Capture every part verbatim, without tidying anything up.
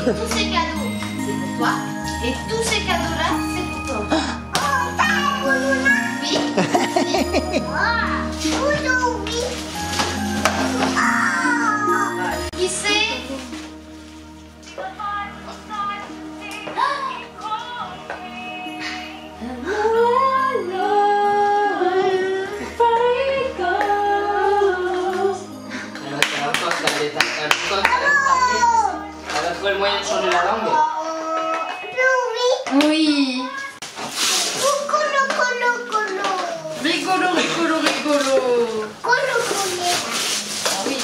tous ces cadeaux, c'est pour toi. Et tous ces cadeaux-là, c'est pour toi. Oui. Oui. Qui c'est? Elle a trouvé le moyen de changer la langue. Oui. Rigolo, rigolo, rigolo. Oui.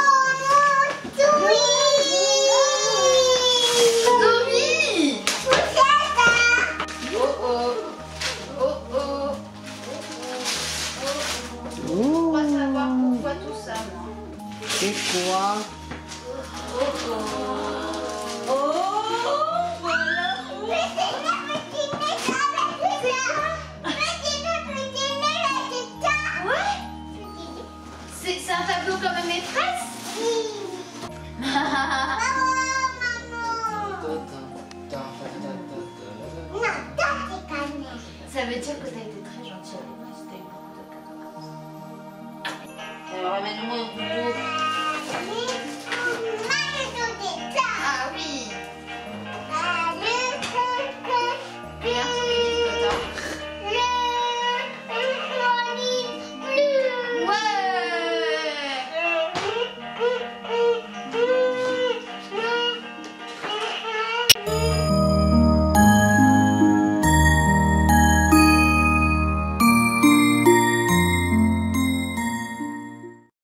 Tommy. Oh oh. Oh oh. Je crois savoir pourquoi tout ça, moi. C'est quoi? Oh oh. Oh, voilà. Ouais. C'est c'est un tableau comme une maîtresse? Ça veut dire que t'as été très gentille avec moi si t'as eu beaucoup de cadeaux comme ça. Alors, amène-moi un couteau.